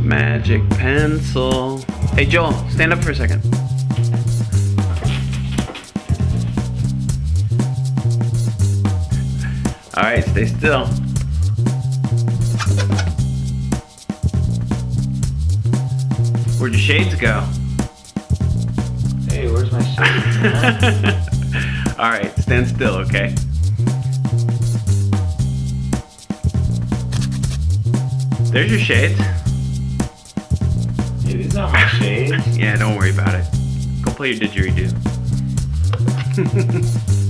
Magic pencil. Hey Joel, stand up for a second. Alright, stay still. Where'd your shades go? Hey, where's my shades? Alright, stand still, okay? There's your shades. Hey, these are my shades. Yeah, don't worry about it. Go play your didgeridoo.